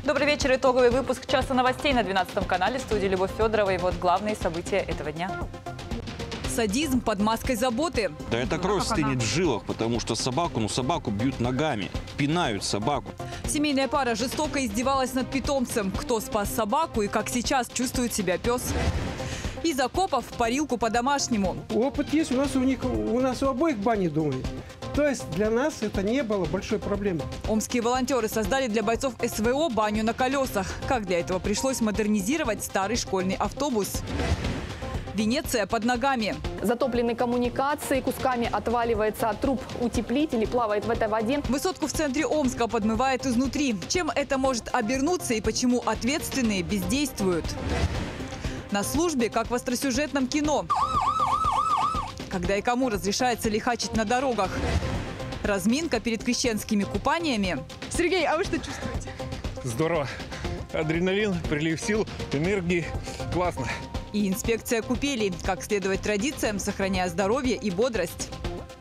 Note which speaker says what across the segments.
Speaker 1: Добрый вечер. Итоговый выпуск «Часа новостей» на 12 канале. В студии Любовь Федорова. И вот главные события этого дня.
Speaker 2: Садизм под маской заботы.
Speaker 3: Да эта кровь стынет в жилах, потому что собаку бьют ногами, пинают собаку.
Speaker 2: Семейная пара жестоко издевалась над питомцем. Кто спас собаку и как сейчас чувствует себя пес. Из окопов в парилку по-домашнему.
Speaker 4: Опыт есть, у нас у обоих бани дома. То есть для нас это не было большой проблемой.
Speaker 2: Омские волонтеры создали для бойцов СВО баню на колесах. Как для этого пришлось модернизировать старый школьный автобус. Венеция под ногами.
Speaker 5: Затоплены коммуникации, кусками отваливается от труб утеплителей, плавает в этой воде.
Speaker 2: Высотку в центре Омска подмывает изнутри. Чем это может обернуться и почему ответственные бездействуют? На службе, как в остросюжетном кино. Когда и кому разрешается лихачить на дорогах. Разминка перед крещенскими купаниями. Сергей, а вы что чувствуете?
Speaker 6: Здорово. Адреналин, прилив сил, энергии. Классно.
Speaker 2: И инспекция купелей. Как следовать традициям, сохраняя здоровье и бодрость.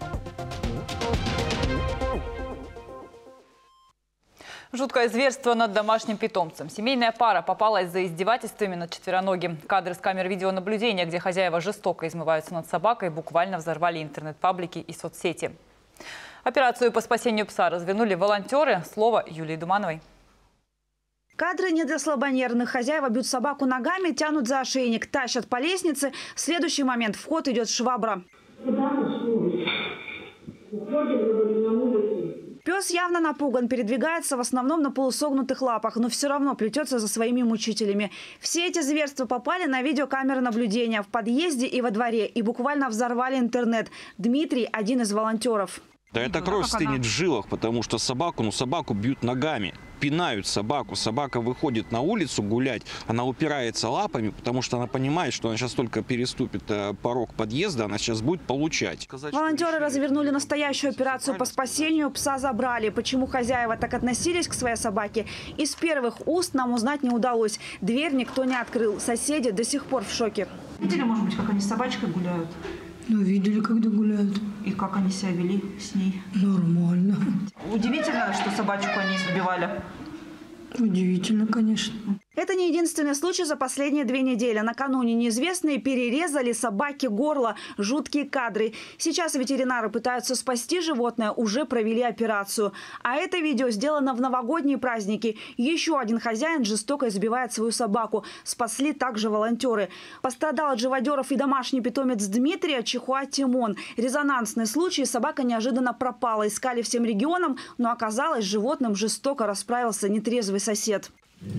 Speaker 1: Жуткое зверство над домашним питомцем. Семейная пара попалась за издевательствами над четвероногим. Кадры с камер видеонаблюдения, где хозяева жестоко измываются над собакой, буквально взорвали интернет-паблики и соцсети. Операцию по спасению пса развернули волонтеры. Слово Юлии Думановой.
Speaker 7: Кадры не для слабонервных. Хозяева бьют собаку ногами, тянут за ошейник, тащат по лестнице. В следующий момент в ход идет швабра. Пес явно напуган, передвигается в основном на полусогнутых лапах, но все равно плетется за своими мучителями. Все эти зверства попали на видеокамеры наблюдения в подъезде и во дворе и буквально взорвали интернет. Дмитрий – один из волонтеров.
Speaker 3: Да эта кровь стынет в жилах, потому что собаку бьют ногами, пинают собаку. Собака выходит на улицу гулять, она упирается лапами, потому что она понимает, что она сейчас только переступит порог подъезда, она сейчас будет получать.
Speaker 7: Волонтеры развернули настоящую операцию по спасению. Пса забрали. Почему хозяева так относились к своей собаке, из первых уст нам узнать не удалось. Дверь никто не открыл. Соседи до сих пор в шоке.
Speaker 8: Видели, может быть, как они с собачкой гуляют?
Speaker 9: Ну, видели, когда гуляют.
Speaker 8: И как они себя вели с ней?
Speaker 9: Нормально.
Speaker 8: Удивительно, что собачку они избивали.
Speaker 9: Удивительно, конечно.
Speaker 7: Это не единственный случай за последние 2 недели. Накануне неизвестные перерезали собаке горло. Жуткие кадры. Сейчас ветеринары пытаются спасти животное, уже провели операцию. А это видео сделано в новогодние праздники. Еще один хозяин жестоко избивает свою собаку. Спасли также волонтеры. Пострадал от живодеров и домашний питомец Дмитрия, чихуа Тимон. Резонансный случай. Собака неожиданно пропала. Искали всем регионам, но оказалось, с животным жестоко расправился нетрезвый сосед.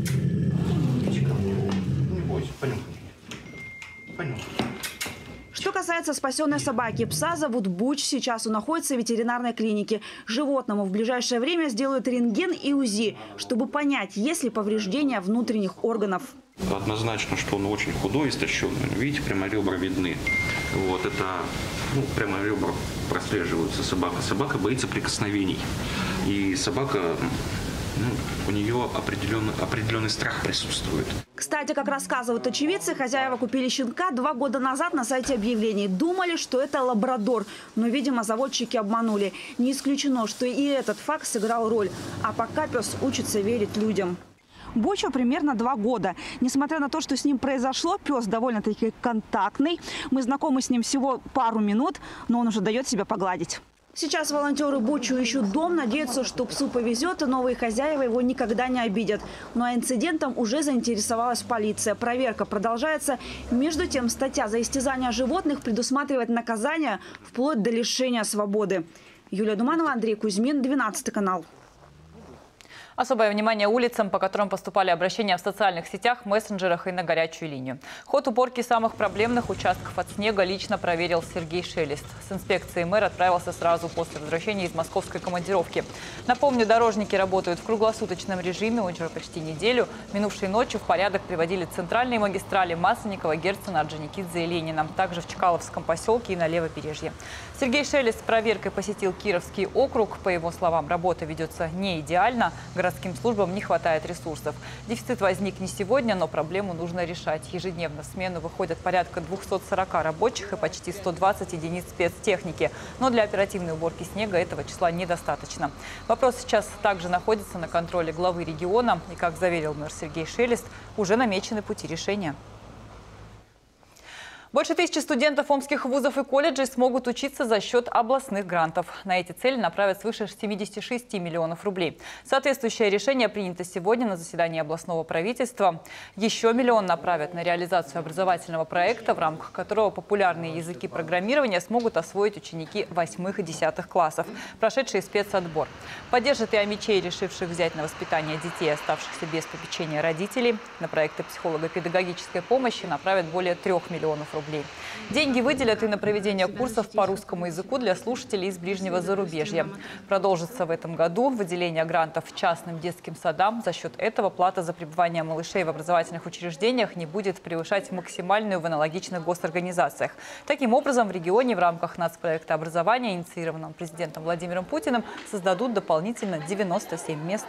Speaker 7: Что касается спасенной собаки, пса зовут Буч. Сейчас он находится в ветеринарной клинике. Животному в ближайшее время сделают рентген и УЗИ, чтобы понять, есть ли повреждения внутренних органов.
Speaker 3: Однозначно, что он очень худой, истощенный. Видите, прямо ребра видны. Вот это, прямо ребра прослеживаются собака. Собака боится прикосновений. И собака... у нее определенный страх присутствует.
Speaker 7: Кстати, как рассказывают очевидцы, хозяева купили щенка 2 года назад на сайте объявлений. Думали, что это лабрадор, но, видимо, заводчики обманули. Не исключено, что и этот факт сыграл роль. А пока пес учится верить людям. Бучу примерно 2 года. Несмотря на то, что с ним произошло, пес довольно-таки контактный. Мы знакомы с ним всего пару минут, но он уже дает себя погладить. Сейчас волонтеры Бучу ищут дом, надеются, что псу повезет, и новые хозяева его никогда не обидят. Ну а инцидентом уже заинтересовалась полиция. Проверка продолжается. Между тем, статья за истязание животных предусматривает наказание вплоть до лишения свободы. Юлия Думанова, Андрей Кузьмин, 12 канал.
Speaker 1: Особое внимание улицам, по которым поступали обращения в социальных сетях, мессенджерах и на горячую линию. Ход уборки самых проблемных участков от снега лично проверил Сергей Шелест. С инспекцией мэр отправился сразу после возвращения из московской командировки. Напомню, дорожники работают в круглосуточном режиме уже почти неделю. Минувшей ночью в порядок приводили центральные магистрали Масленникова, Герцена, Орджоникидзе и Ленина. Также в Чкаловском поселке и на Левобережье. Сергей Шелест с проверкой посетил Кировский округ. По его словам, работа ведется не идеально. городским службам не хватает ресурсов. Дефицит возник не сегодня, но проблему нужно решать. Ежедневно в смену выходят порядка 240 рабочих и почти 120 единиц спецтехники. Но для оперативной уборки снега этого числа недостаточно. Вопрос сейчас также находится на контроле главы региона. И, как заверил мэр Сергей Шелест, уже намечены пути решения. Больше 1000 студентов омских вузов и колледжей смогут учиться за счет областных грантов. На эти цели направят свыше 76 миллионов рублей. Соответствующее решение принято сегодня на заседании областного правительства. Еще миллион направят на реализацию образовательного проекта, в рамках которого популярные языки программирования смогут освоить ученики 8 и 10 классов, прошедшие спецотбор. Поддержат и омичей, решивших взять на воспитание детей, оставшихся без попечения родителей. На проекты психолого-педагогической помощи направят более 3 миллионов рублей. Деньги выделят и на проведение курсов по русскому языку для слушателей из ближнего зарубежья. Продолжится в этом году выделение грантов частным детским садам. За счет этого плата за пребывание малышей в образовательных учреждениях не будет превышать максимальную в аналогичных госорганизациях. Таким образом, в регионе в рамках нацпроекта образования, инициированного президентом Владимиром Путиным, создадут дополнительно 97 мест.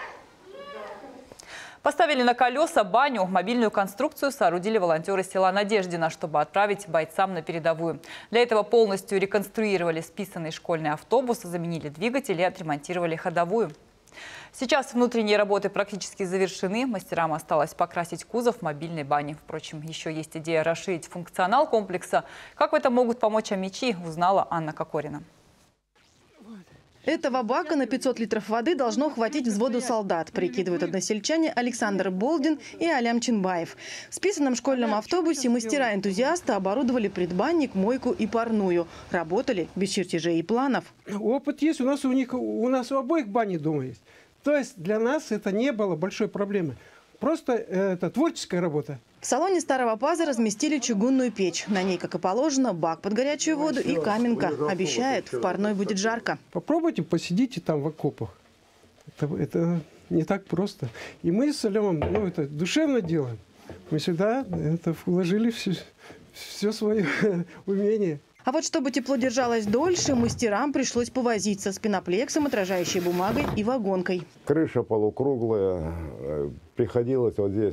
Speaker 1: Поставили на колеса баню. Мобильную конструкцию соорудили волонтеры села Надеждино, чтобы отправить бойцам на передовую. Для этого полностью реконструировали списанный школьный автобус, заменили двигатель и отремонтировали ходовую. Сейчас внутренние работы практически завершены. Мастерам осталось покрасить кузов мобильной бани. Впрочем, еще есть идея расширить функционал комплекса. Как в этом могут помочь омичи, узнала Анна Кокорина.
Speaker 10: Этого бака на 500 литров воды должно хватить взводу солдат, прикидывают односельчане Александр Болдин и Алям Чинбаев. В списанном школьном автобусе мастера-энтузиасты оборудовали предбанник, мойку и парную. Работали без чертежей и планов.
Speaker 4: Опыт есть, у нас у обоих бани дома есть. То есть для нас это не было большой проблемой. Просто это творческая работа.
Speaker 10: В салоне Старого Паза разместили чугунную печь. На ней, как и положено, бак под горячую воду и каменка. Обещает, в парной будет жарко.
Speaker 4: Попробуйте, посидите там в окопах. Это не так просто. И мы с Алемом это душевно делаем. Мы всегда вложили все свое умение.
Speaker 10: А вот чтобы тепло держалось дольше, мастерам пришлось повозиться с пеноплексом, отражающей бумагой и вагонкой.
Speaker 11: Крыша полукруглая. Приходилось вот здесь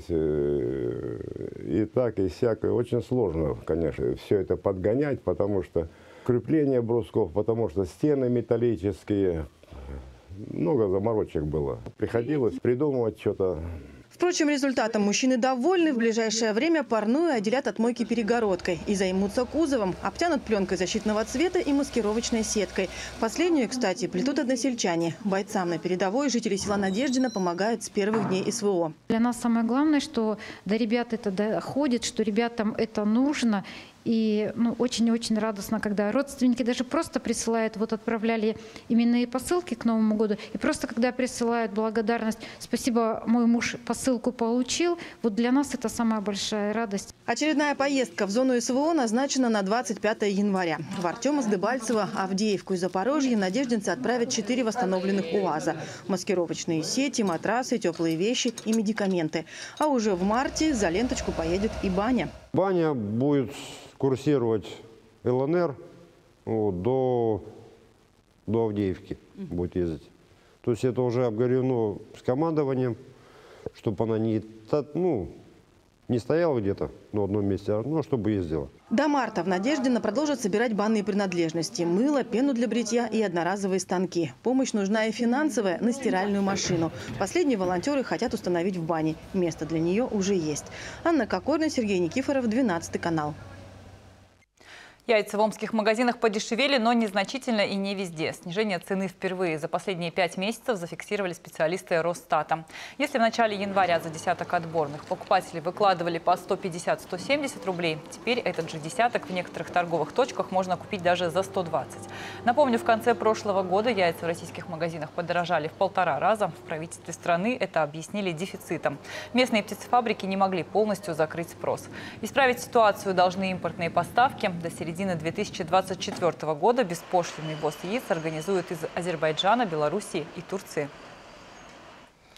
Speaker 11: и так, и сяк. Очень сложно, конечно, все это подгонять, потому что крепление брусков, потому что стены металлические. Много заморочек было. Приходилось придумывать что-то.
Speaker 10: Впрочем, результатом мужчины довольны. В ближайшее время парную отделят от мойки перегородкой и займутся кузовом. Обтянут пленкой защитного цвета и маскировочной сеткой. Последнюю, кстати, плетут односельчане. Бойцам на передовой жители села Надеждино помогают с первых дней СВО.
Speaker 12: Для нас самое главное, что до ребят это доходит, что ребятам это нужно. И очень-очень радостно, когда родственники даже просто присылают, вот отправляли именные посылки к Новому году, и просто когда присылают благодарность, спасибо, мой муж посылку получил, вот для нас это самая большая радость.
Speaker 10: Очередная поездка в зону СВО назначена на 25 января. В Артемовск, Дебальцево, Авдеевку и Запорожье надеждинцы отправят 4 восстановленных УАЗа. Маскировочные сети, матрасы, теплые вещи и медикаменты. А уже в марте за ленточку поедет и баня.
Speaker 11: Баня будет курсировать ЛНР до Авдеевки будет ездить. То есть это уже обговорено с командованием, чтобы она не стояла где-то на одном месте, а чтобы ездила.
Speaker 10: До марта в Надеждино продолжат собирать банные принадлежности. Мыло, пену для бритья и одноразовые станки. Помощь нужна и финансовая на стиральную машину. Последние волонтеры хотят установить в бане. Место для нее уже есть. Анна Кокорина, Сергей Никифоров, 12 канал.
Speaker 1: Яйца в омских магазинах подешевели, но незначительно и не везде. Снижение цены впервые за последние 5 месяцев зафиксировали специалисты Росстата. Если в начале января за десяток отборных покупатели выкладывали по 150-170 рублей, теперь этот же десяток в некоторых торговых точках можно купить даже за 120. Напомню, в конце прошлого года яйца в российских магазинах подорожали в 1,5 раза. В правительстве страны это объяснили дефицитом. Местные птицефабрики не могли полностью закрыть спрос. Исправить ситуацию должны импортные поставки. До середины 2024 года беспошлинный ввоз яиц организуют из Азербайджана, Белоруссии и Турции.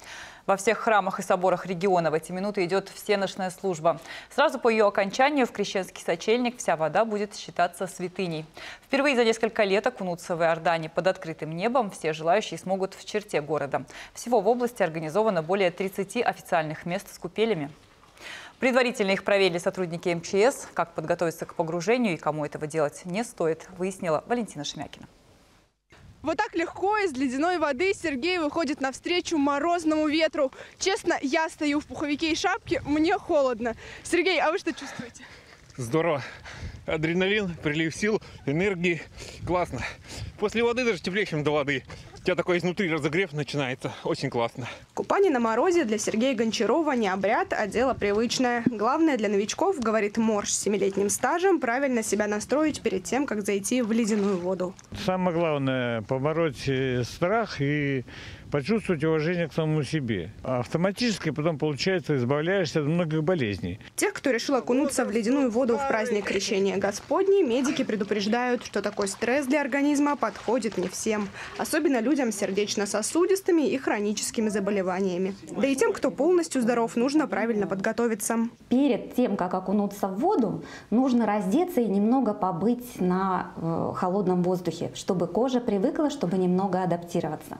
Speaker 1: Во всех храмах и соборах региона в эти минуты идет всеношная служба. Сразу по ее окончанию в Крещенский сочельник вся вода будет считаться святыней. Впервые за несколько лет окунуться в Иордане под открытым небом все желающие смогут в черте города. Всего в области организовано более 30 официальных мест с купелями. Предварительно их проверили сотрудники МЧС. Как подготовиться к погружению и кому этого делать не стоит, выяснила Валентина Шемякина.
Speaker 13: Вот так легко из ледяной воды Сергей выходит навстречу морозному ветру. Честно, я стою в пуховике и шапке, мне холодно. Сергей, а вы что чувствуете?
Speaker 6: Здорово. Адреналин, прилив сил, энергии. Классно. После воды даже теплее, чем до воды. У тебя такой изнутри разогрев начинается. Очень классно.
Speaker 13: Купание на морозе для Сергея Гончарова не обряд, а дело привычное. Главное для новичков, говорит Морж с 7-летним стажем, правильно себя настроить перед тем, как зайти в ледяную воду.
Speaker 14: Самое главное – побороть страх и почувствовать уважение к самому себе. Автоматически потом, получается, избавляешься от многих болезней.
Speaker 13: Тех, кто решил окунуться в ледяную воду в праздник Крещения Господней, медики предупреждают, что такой стресс для организма подходит не всем. Особенно людям с сердечно-сосудистыми и хроническими заболеваниями. Да и тем, кто полностью здоров, нужно правильно подготовиться.
Speaker 15: Перед тем, как окунуться в воду, нужно раздеться и немного побыть на холодном воздухе, чтобы кожа привыкла, чтобы немного адаптироваться.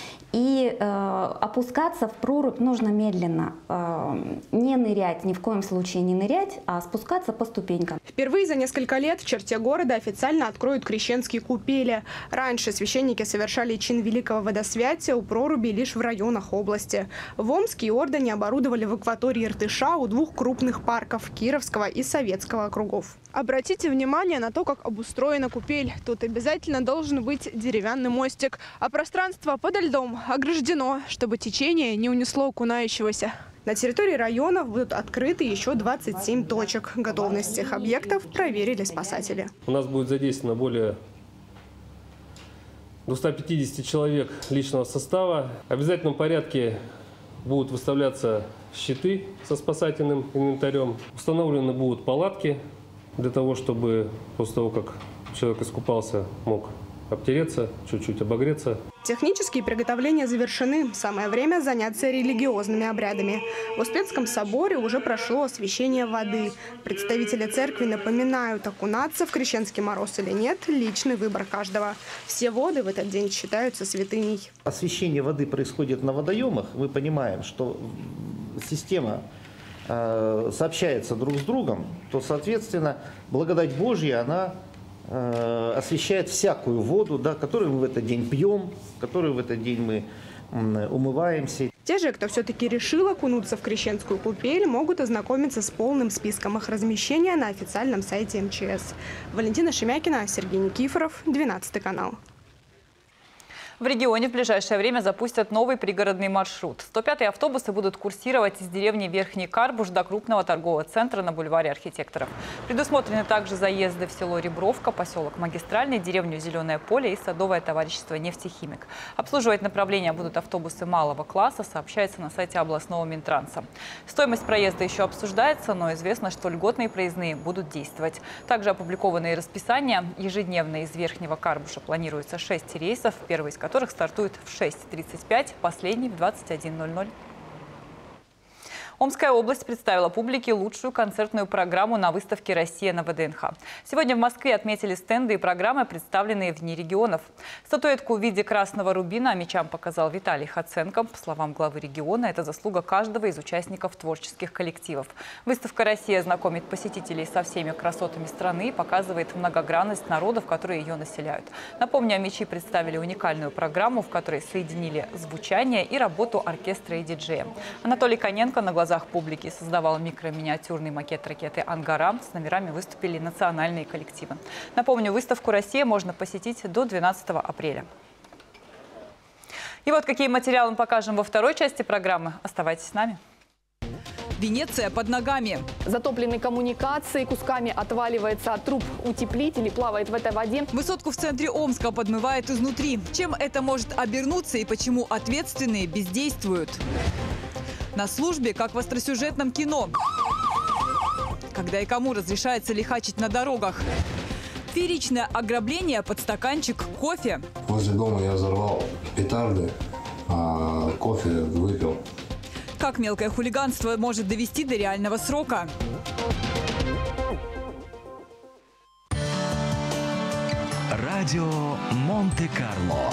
Speaker 15: И опускаться в прорубь нужно медленно, не нырять, ни в коем случае не нырять, а спускаться по ступенькам.
Speaker 13: Впервые за несколько лет в черте города официально откроют крещенские купели. Раньше священники совершали чин великого водосвятия у проруби лишь в районах области. В Омске и Ордане оборудовали в акватории Иртыша у 2 крупных парков – Кировского и Советского округов. Обратите внимание на то, как обустроена купель. Тут обязательно должен быть деревянный мостик, а пространство подо льдом ограждено, чтобы течение не унесло окунающегося. На территории районов будут открыты еще 27 точек. Готовность всех объектов проверили спасатели.
Speaker 16: У нас будет задействовано более 250 человек личного состава. В обязательном порядке будут выставляться щиты со спасательным инвентарем. Установлены будут палатки для того, чтобы после того, как человек искупался, мог обтереться, чуть-чуть обогреться.
Speaker 13: Технические приготовления завершены. Самое время заняться религиозными обрядами. В Успенском соборе уже прошло освящение воды. Представители церкви напоминают, окунаться в крещенский мороз или нет – личный выбор каждого. Все воды в этот день считаются святыней.
Speaker 17: Освящение воды происходит на водоемах. Мы понимаем, что система сообщается друг с другом, то, соответственно, благодать Божья, она освещает всякую воду, да, которую мы в этот день пьем, которую в этот день мы умываемся.
Speaker 13: Те же, кто все-таки решил окунуться в крещенскую купель, могут ознакомиться с полным списком их размещения на официальном сайте МЧС. Валентина Шемякина, Сергей Никифоров, 12 канал.
Speaker 1: В регионе в ближайшее время запустят новый пригородный маршрут. 105-е автобусы будут курсировать из деревни Верхний Карбуш до крупного торгового центра на бульваре Архитекторов. Предусмотрены также заезды в село Ребровка, поселок Магистральный, деревню Зеленое поле и садовое товарищество «Нефтехимик». Обслуживать направления будут автобусы малого класса, сообщается на сайте областного Минтранса. Стоимость проезда еще обсуждается, но известно, что льготные проездные будут действовать. Также опубликованные расписания. Ежедневно из Верхнего Карбуша планируется 6 рейсов, первый из которых стартует в 6:35, последний в 21:00. Омская область представила публике лучшую концертную программу на выставке «Россия» на ВДНХ. Сегодня в Москве отметили стенды и программы, представленные вне регионов. Статуэтку в виде красного рубина мечам показал Виталий Хаценко. По словам главы региона, это заслуга каждого из участников творческих коллективов. Выставка «Россия» знакомит посетителей со всеми красотами страны и показывает многогранность народов, которые ее населяют. Напомню, мечи представили уникальную программу, в которой соединили звучание и работу оркестра и диджея. Анатолий Коненко на глазах публики создавал микро-миниатюрный макет ракеты «Ангара». С номерами выступили национальные коллективы. Напомню, выставку «Россия» можно посетить до 12 апреля. И вот какие материалы мы покажем во второй части программы. Оставайтесь с нами.
Speaker 2: Венеция под ногами.
Speaker 5: Затопленные коммуникации, кусками отваливается от труб утеплитель и плавает в этой воде.
Speaker 2: Высотку в центре Омска подмывает изнутри. Чем это может обернуться и почему ответственные бездействуют? На службе, как в остросюжетном кино. Когда и кому разрешается лихачить на дорогах. Фееричное ограбление под стаканчик кофе.
Speaker 18: Возле дома я взорвал петарды, а кофе выпил.
Speaker 2: Как мелкое хулиганство может довести до реального срока?
Speaker 18: Радио Монте-Карло.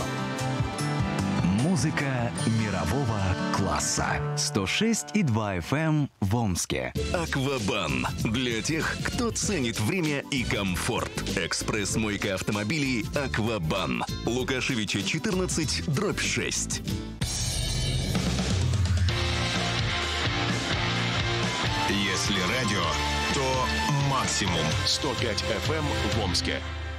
Speaker 18: Музыка мирового класса. 106,2 FM в Омске.
Speaker 19: Аквабан. Для тех, кто ценит время и комфорт. Экспресс-мойка автомобилей Аквабан. Лукашевича 14/6.
Speaker 20: Если радио, то максимум 105 FM в Омске.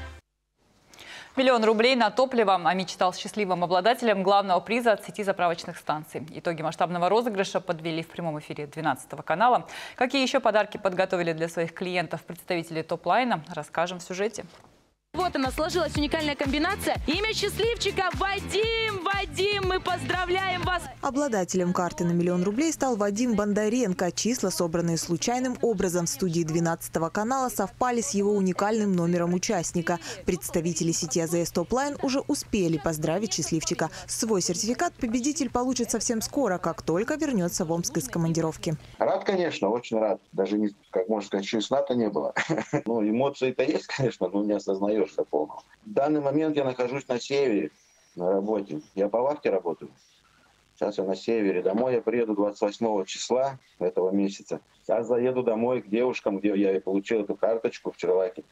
Speaker 1: 1 000 000 рублей на топливо. АМИ стал счастливым обладателем главного приза от сети заправочных станций. Итоги масштабного розыгрыша подвели в прямом эфире 12 канала. Какие еще подарки подготовили для своих клиентов представители топ-лайна, расскажем в сюжете.
Speaker 21: Вот она, сложилась уникальная комбинация. Имя счастливчика – Вадим. Вадим, мы поздравляем вас!
Speaker 22: Обладателем карты на 1 000 000 рублей стал Вадим Бондаренко. Числа, собранные случайным образом в студии 12 канала, совпали с его уникальным номером участника. Представители сети АЗС Топ-Лайн уже успели поздравить счастливчика. Свой сертификат победитель получит совсем скоро, как только вернется в Омск из командировки.
Speaker 23: Рад, конечно, очень рад. Даже, не, как можно сказать, честно-то не было. Ну, эмоции-то есть, конечно, но не осознаешь. В данный момент я нахожусь на севере, на работе. Я по вахте работаю. Сейчас я на севере. Домой я приеду 28 числа этого месяца. Сейчас заеду домой к девушкам, где я и получил эту карточку в Черлаке.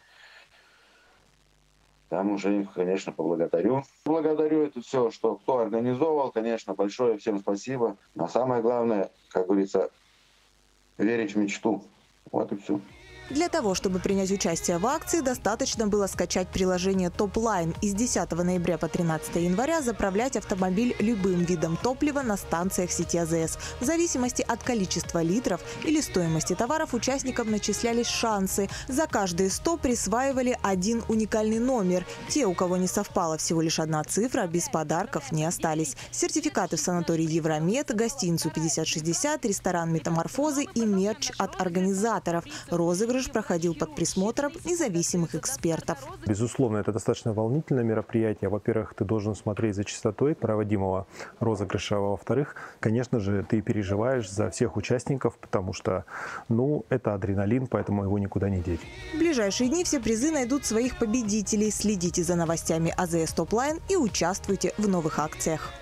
Speaker 23: Там уже их, конечно, поблагодарю. Благодарю это все, что кто организовал, конечно, большое всем спасибо. А самое главное, как говорится, верить в мечту. Вот и все.
Speaker 22: Для того, чтобы принять участие в акции, достаточно было скачать приложение Топ-Лайн и с 10 ноября по 13 января заправлять автомобиль любым видом топлива на станциях сети АЗС. В зависимости от количества литров или стоимости товаров участникам начислялись шансы. За каждые 100 присваивали один уникальный номер. Те, у кого не совпала всего лишь одна цифра, без подарков не остались. Сертификаты в санатории Евромед, гостиницу 5060, ресторан Метаморфозы и мерч от организаторов. Розыгрыш проходил под присмотром независимых экспертов.
Speaker 24: Безусловно, это достаточно волнительное мероприятие. Во-первых, ты должен смотреть за частотой проводимого розыгрыша. Во-вторых, конечно же, ты переживаешь за всех участников, потому что, это адреналин, поэтому его никуда не деть.
Speaker 22: В ближайшие дни все призы найдут своих победителей. Следите за новостями АЗС Топ-Лайн и участвуйте в новых акциях.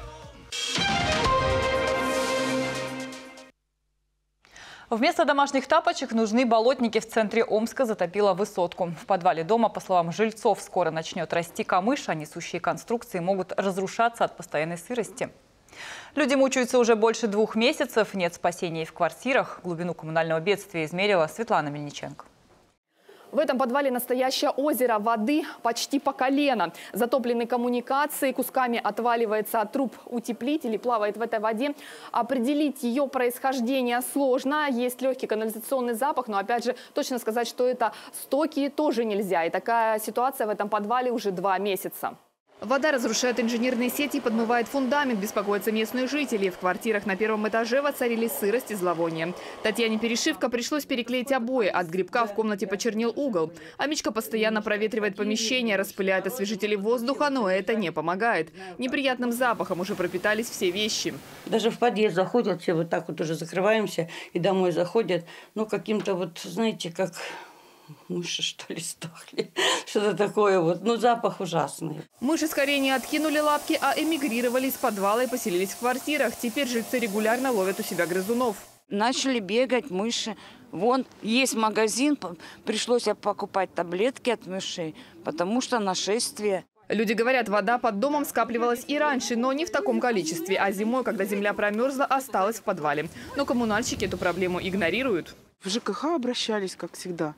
Speaker 1: Вместо домашних тапочек нужны болотники. В центре Омска затопило высотку. В подвале дома, по словам жильцов, скоро начнет расти камыш, а несущие конструкции могут разрушаться от постоянной сырости. Люди мучаются уже больше 2 месяцев. Нет спасения и в квартирах. Глубину коммунального бедствия измерила Светлана Мельниченко.
Speaker 5: В этом подвале настоящее озеро воды почти по колено. Затоплены коммуникации, кусками отваливается от труб утеплитель, плавает в этой воде. Определить ее происхождение сложно. Есть легкий канализационный запах, но опять же точно сказать, что это стоки, тоже нельзя. И такая ситуация в этом подвале уже 2 месяца. Вода разрушает инженерные сети и подмывает фундамент, беспокоятся местные жители. В квартирах на 1-м этаже воцарились сырость и зловоние. Татьяне Перешивко пришлось переклеить обои. От грибка в комнате почернел угол. Амичка постоянно проветривает помещение, распыляет освежители воздуха, но это не помогает. Неприятным запахом уже пропитались все вещи.
Speaker 25: Даже в подъезд заходят, все вот так вот уже закрываемся и домой заходят. Каким-то знаете, как... мыши, что ли, сдохли. Что-то такое запах ужасный.
Speaker 5: Мыши скорее не откинули лапки, а эмигрировали из подвала и поселились в квартирах. Теперь жильцы регулярно ловят у себя грызунов.
Speaker 26: Начали бегать мыши. Вон, есть магазин, пришлось покупать таблетки от мышей, потому что нашествие.
Speaker 5: Люди говорят, вода под домом скапливалась и раньше, но не в таком количестве. А зимой, когда земля промерзла, осталась в подвале. Но коммунальщики эту проблему игнорируют.
Speaker 27: В ЖКХ обращались, как всегда.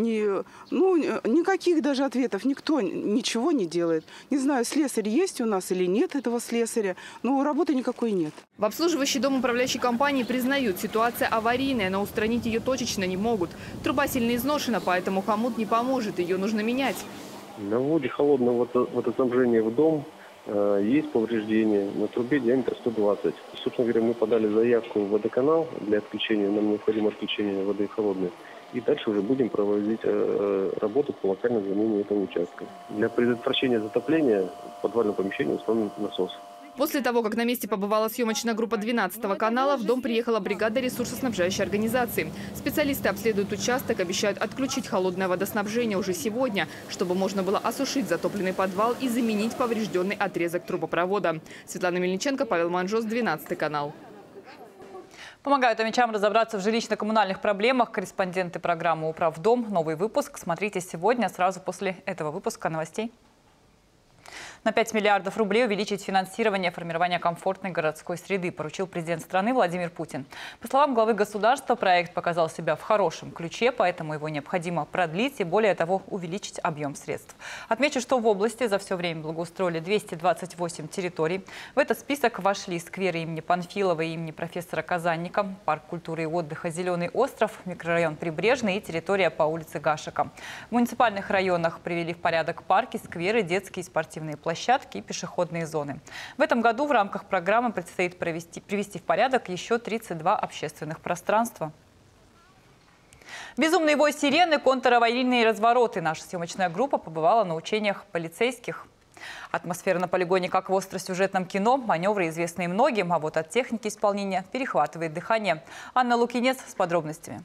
Speaker 27: Никаких даже ответов. Никто ничего не делает. Не знаю, слесарь есть у нас или нет этого слесаря, но работы никакой нет.
Speaker 5: В обслуживающий дом управляющей компании признают, ситуация аварийная, но устранить ее точечно не могут. Труба сильно изношена, поэтому хомут не поможет, ее нужно менять.
Speaker 28: На вводе холодного водоснабжения в дом есть повреждения на трубе диаметр 120. Собственно говоря, мы подали заявку в водоканал для отключения, нам необходимо отключение воды холодной. И дальше уже будем проводить работу по локальной замене этого участка. Для предотвращения затопления в подвальном помещении установлен насос.
Speaker 5: После того, как на месте побывала съемочная группа 12 канала, в дом приехала бригада ресурсоснабжающей организации. Специалисты обследуют участок, обещают отключить холодное водоснабжение уже сегодня, чтобы можно было осушить затопленный подвал и заменить поврежденный отрезок трубопровода. Светлана Мельниченко, Павел Манжос, 12 канал.
Speaker 1: Помогают омичам разобраться в жилищно-коммунальных проблемах корреспонденты программы «Управдом». Новый выпуск смотрите сегодня, сразу после этого выпуска новостей. На 5 миллиардов рублей увеличить финансирование формирования комфортной городской среды поручил президент страны Владимир Путин. По словам главы государства, проект показал себя в хорошем ключе, поэтому его необходимо продлить и, более того, увеличить объем средств. Отмечу, что в области за все время благоустроили 228 территорий. В этот список вошли скверы имени Панфилова и имени профессора Казанника, парк культуры и отдыха «Зеленый остров», микрорайон Прибрежный и территория по улице Гашека. В муниципальных районах привели в порядок парки, скверы, детские и спортивные площадки и пешеходные зоны. В этом году в рамках программы предстоит привести в порядок еще 32 общественных пространства. Безумный вой сирены, контраварийные развороты. Наша съемочная группа побывала на учениях полицейских. Атмосфера на полигоне как в остросюжетном кино, маневры известные многим, а вот от техники исполнения перехватывает дыхание. Анна Лукинец с подробностями.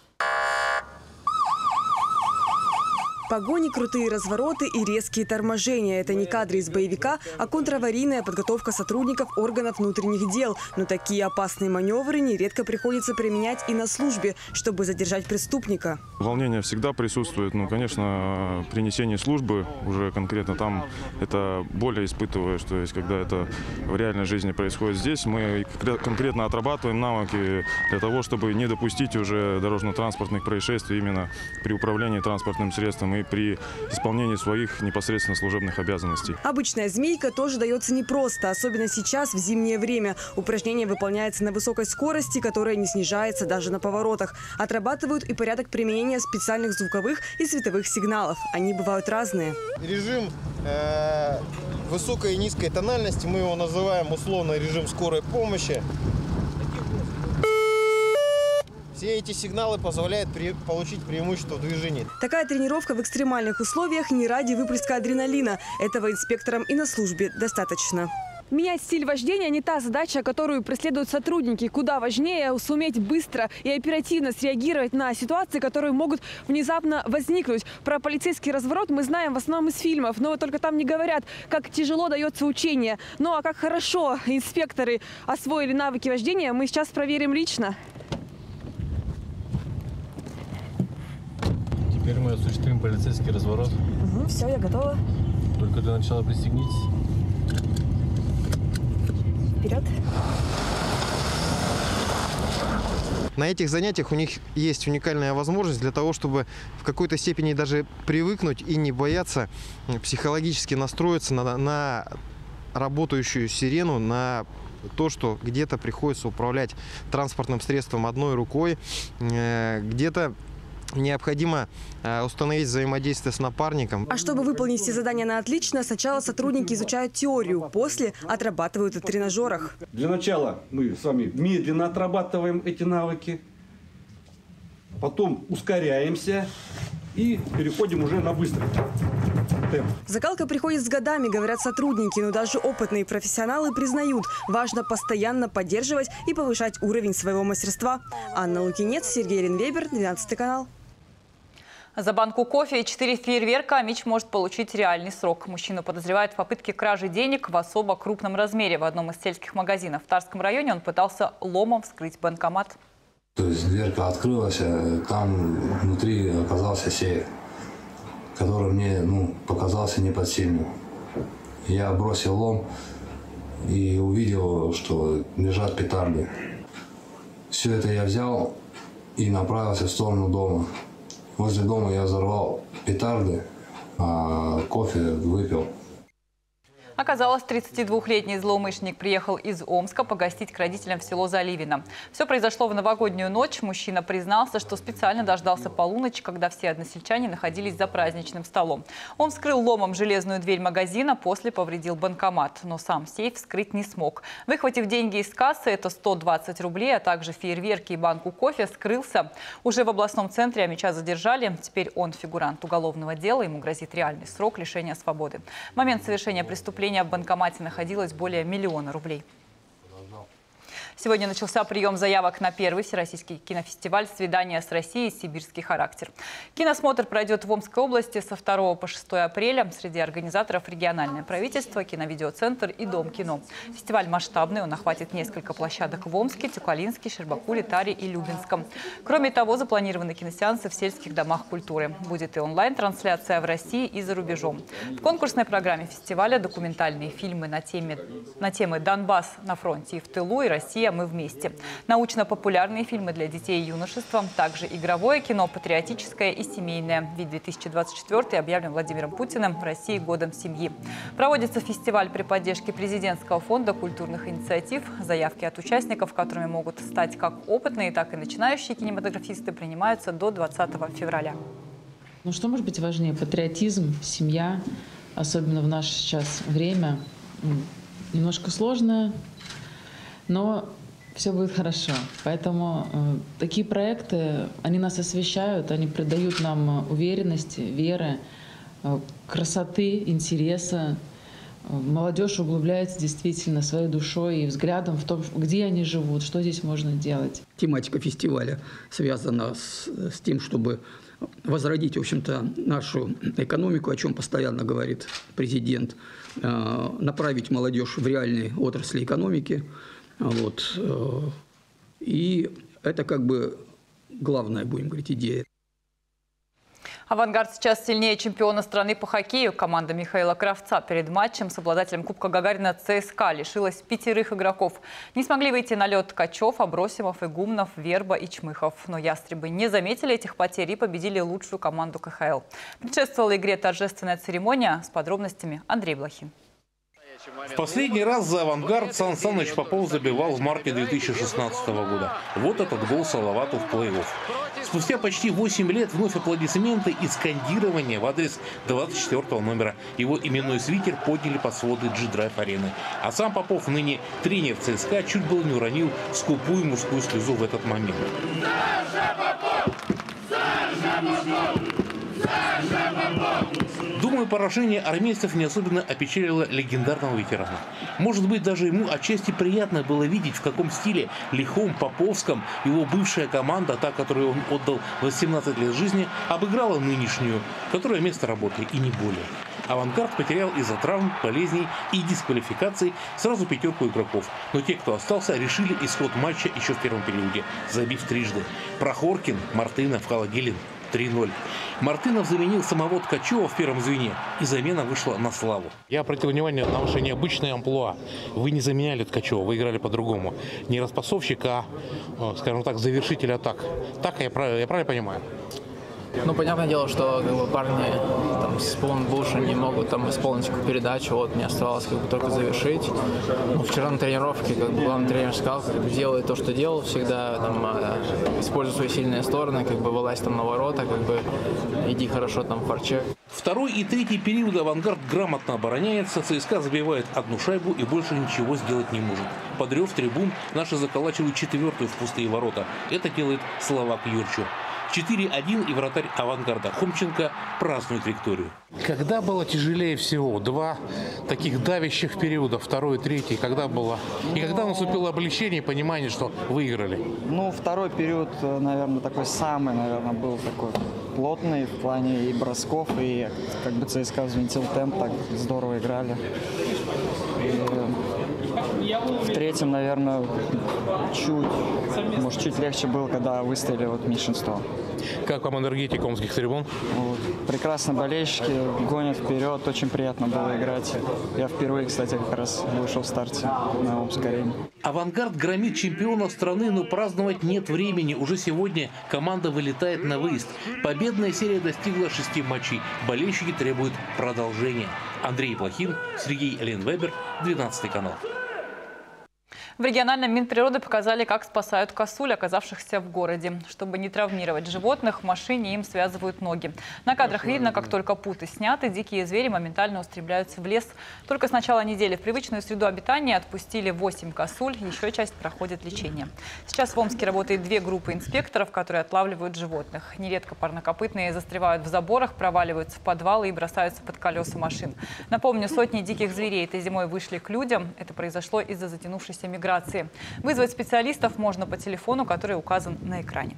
Speaker 3: Погони, крутые развороты и резкие торможения – это не кадры из боевика, а контраварийная подготовка сотрудников органов внутренних дел. Но такие опасные маневры нередко приходится применять и на службе, чтобы задержать преступника.
Speaker 4: Волнение всегда присутствует. Ну, конечно, при несении службы уже конкретно там это более испытываешь. То есть, когда это в реальной жизни происходит здесь, мы конкретно отрабатываем навыки для того, чтобы не допустить уже дорожно-транспортных происшествий именно при управлении транспортным средством и при исполнении своих непосредственно служебных обязанностей.
Speaker 3: Обычная змейка тоже дается непросто, особенно сейчас, в зимнее время. Упражнение выполняется на высокой скорости, которая не снижается даже на поворотах. Отрабатывают и порядок применения специальных звуковых и световых сигналов. Они бывают разные.
Speaker 7: Режим высокой и низкой тональности, мы его называем условно режим скорой помощи. Все эти сигналы позволяют получить преимущество в движении.
Speaker 3: Такая тренировка в экстремальных условиях не ради выплеска адреналина. Этого инспекторам и на службе достаточно.
Speaker 8: Менять стиль вождения не та задача, которую преследуют сотрудники. Куда важнее суметь быстро и оперативно среагировать на ситуации, которые могут внезапно возникнуть. Про полицейский разворот мы знаем в основном из фильмов, но вот только там не говорят, как тяжело дается учение. Ну а как хорошо инспекторы освоили навыки вождения, мы сейчас проверим лично.
Speaker 9: Теперь мы осуществим полицейский разворот.
Speaker 8: Все, я готова.
Speaker 9: Только для начала пристегнитесь.
Speaker 8: Вперед.
Speaker 7: На этих занятиях у них есть уникальная возможность для того, чтобы в какой-то степени даже привыкнуть и не бояться психологически настроиться на работающую сирену, на то, что где-то приходится управлять транспортным средством одной рукой, где-то необходимо установить взаимодействие с напарником.
Speaker 3: А чтобы выполнить все задания на отлично, сначала сотрудники изучают теорию, после отрабатывают в тренажерах.
Speaker 10: Для начала мы с вами медленно отрабатываем эти навыки, потом ускоряемся и переходим уже на быстрый темп.
Speaker 3: Закалка приходит с годами, говорят сотрудники, но даже опытные профессионалы признают, важно постоянно поддерживать и повышать уровень своего мастерства. Анна Лукинец, Сергей Ренвебер, 12 канал.
Speaker 1: За банку кофе и 4 фейерверка омич может получить реальный срок. Мужчину подозревают в попытке кражи денег в особо крупном размере. В одном из сельских магазинов в Тарском районе он пытался ломом вскрыть банкомат.
Speaker 11: То есть дверка открылась, там внутри оказался сейф, который мне показался неподсильным. Я бросил лом и увидел, что лежат петарды. Все это я взял и направился в сторону дома. Возле дома я взорвал петарды, а кофе выпил.
Speaker 1: Оказалось, 32-летний злоумышленник приехал из Омска погостить к родителям в село Заливино. Все произошло в новогоднюю ночь. Мужчина признался, что специально дождался полуночи, когда все односельчане находились за праздничным столом. Он вскрыл ломом железную дверь магазина, после повредил банкомат. Но сам сейф вскрыть не смог. Выхватив деньги из кассы, это 120 рублей, а также фейерверки и банку кофе, скрылся. Уже в областном центре омича задержали. Теперь он фигурант уголовного дела. Ему грозит реальный срок лишения свободы. В момент совершения преступления преступления в банкомате находилось более 1 миллиона рублей. Сегодня начался прием заявок на первый всероссийский кинофестиваль «Свидание с Россией. Сибирский характер». Киносмотр пройдет в Омской области со 2 по 6 апреля. Среди организаторов региональное правительство, киновидеоцентр и Дом кино. Фестиваль масштабный, он охватит несколько площадок в Омске, Тюкалинске, Щербакуле, Таре и Любинском. Кроме того, запланированы киносеансы в сельских домах культуры. Будет и онлайн-трансляция в России и за рубежом. В конкурсной программе фестиваля документальные фильмы на темы «Донбасс на фронте и в тылу» и «Россия. Мы вместе». Научно-популярные фильмы для детей и юношества, также игровое кино, патриотическое и семейное. Ведь 2024 объявлен Владимиром Путиным Россией годом семьи. Проводится фестиваль при поддержке президентского фонда культурных инициатив. Заявки от участников, которыми могут стать как опытные, так и начинающие кинематографисты, принимаются до 20 февраля.
Speaker 2: Ну что может быть важнее? Патриотизм, семья, особенно в наше сейчас время, немножко сложное, но все будет хорошо. Поэтому такие проекты, они нас освещают, они придают нам уверенности, веры, красоты, интереса. Молодежь углубляется действительно своей душой и взглядом в том, где они живут, что здесь можно делать.
Speaker 6: Тематика фестиваля связана с тем, чтобы возродить, в общем-то, нашу экономику, о чем постоянно говорит президент, направить молодежь в реальные отрасли экономики. Вот. И это как бы главная, будем говорить, идея.
Speaker 1: «Авангард» сейчас сильнее чемпиона страны по хоккею. Команда Михаила Кравца перед матчем с обладателем Кубка Гагарина ЦСКА лишилась 5 игроков. Не смогли выйти на лед Ткачев, Абросимов, Игумнов, Верба и Чмыхов. Но ястребы не заметили этих потерь и победили лучшую команду КХЛ. Предшествовала игре торжественная церемония. С подробностями Андрей Блохин.
Speaker 12: В последний раз за «Авангард» Сан Саныч Попов забивал в марте 2016 года. Вот этот гол Салавату в плей-офф. Спустя почти 8 лет вновь аплодисменты и скандирование в адрес 24-го номера. Его именной свитер подняли под своды G-Drive-арены. А сам Попов, ныне тренер ЦСКА, чуть было не уронил скупую мужскую слезу в этот момент. Думаю, поражение армейцев не особенно опечалило легендарного ветерана. Может быть, даже ему отчасти приятно было видеть, в каком стиле лихом, поповском его бывшая команда, та, которой он отдал 18 лет жизни, обыграла нынешнюю, которая место работы и не более. «Авангард» потерял из-за травм, болезней и дисквалификаций сразу 5 игроков. Но те, кто остался, решили исход матча еще в первом периоде, забив трижды. Прохоркин, Мартынов, Халагилин. 3-0. Мартынов заменил самого Ткачева в первом звене, и замена вышла на славу. Я обратил внимание на ваше необычное амплуа. Вы не заменяли Ткачева, вы играли по-другому. Не распасовщик, а, скажем так, завершитель атак. Так я правильно понимаю?
Speaker 13: Ну, понятное дело, что парни там, с полным бушем не могут там исполнить передачу. Вот мне оставалось только завершить. Ну, вчера на тренировке главный тренер сказал, делай то, что делал всегда, там, используй свои сильные стороны, вылазь там на ворота, иди хорошо там в форчек.
Speaker 12: Второй и третий периоды «Авангард» грамотно обороняется, ЦСКА забивает одну шайбу и больше ничего сделать не может. Под рев трибун наши заколачивают 4-ю в пустые ворота. Это делает Словак Юрчу. 4-1 и вратарь «Авангарда» Хомченко празднует викторию. Когда было тяжелее всего? 2 таких давящих периода, второй и третий. Когда было? И когда наступило облегчение и понимание, что выиграли?
Speaker 14: Ну, второй период, наверное, такой самый, был такой плотный в плане и бросков, и ЦСКА взвинтил темп, так здорово играли. В третьем, наверное, чуть легче было, когда выстояли меньшинство.
Speaker 12: Как вам энергетика омских трибун?
Speaker 14: Прекрасно, болельщики гонят вперед, очень приятно было играть. Я впервые, кстати, как раз вышел в старте на Омской арене.
Speaker 12: «Авангард» громит чемпиона страны, но праздновать нет времени. Уже сегодня команда вылетает на выезд. Победная серия достигла 6 матчей. Болельщики требуют продолжения. Андрей Блохин, Сергей Ленвебер, 12 канал.
Speaker 1: В региональном Минприроды показали, как спасают косуль, оказавшихся в городе. Чтобы не травмировать животных, в машине им связывают ноги. На кадрах видно, как только путы сняты, дикие звери моментально устремляются в лес. Только с начала недели в привычную среду обитания отпустили 8 косуль, еще часть проходит лечение. Сейчас в Омске работает 2 группы инспекторов, которые отлавливают животных. Нередко парнокопытные застревают в заборах, проваливаются в подвалы и бросаются под колеса машин. Напомню, сотни диких зверей этой зимой вышли к людям. Это произошло из-за затянувшейся миграции. Вызвать специалистов можно по телефону, который указан на экране.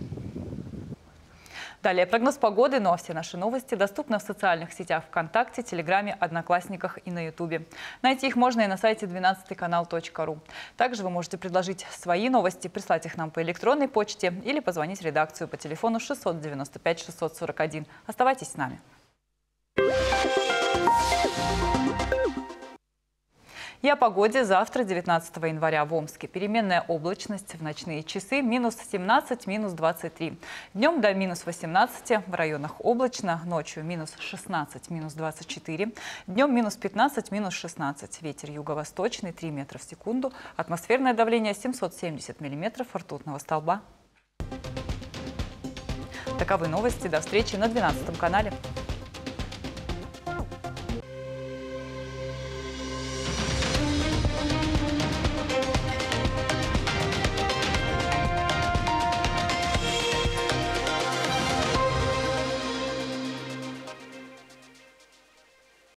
Speaker 1: Далее прогноз погоды, но все наши новости доступны в социальных сетях ВКонтакте, Телеграме, Одноклассниках и на Ютубе. Найти их можно и на сайте 12kanal.ru. Также вы можете предложить свои новости, прислать их нам по электронной почте или позвонить в редакцию по телефону 695 641. Оставайтесь с нами. И о погоде завтра, 19 января, в Омске. Переменная облачность в ночные часы минус 17, минус 23. Днем до минус 18, в районах облачно, ночью минус 16, минус 24. Днем минус 15, минус 16. Ветер юго-восточный 3 метра в секунду. Атмосферное давление 770 миллиметров ртутного столба. Таковы новости. До встречи на 12 канале.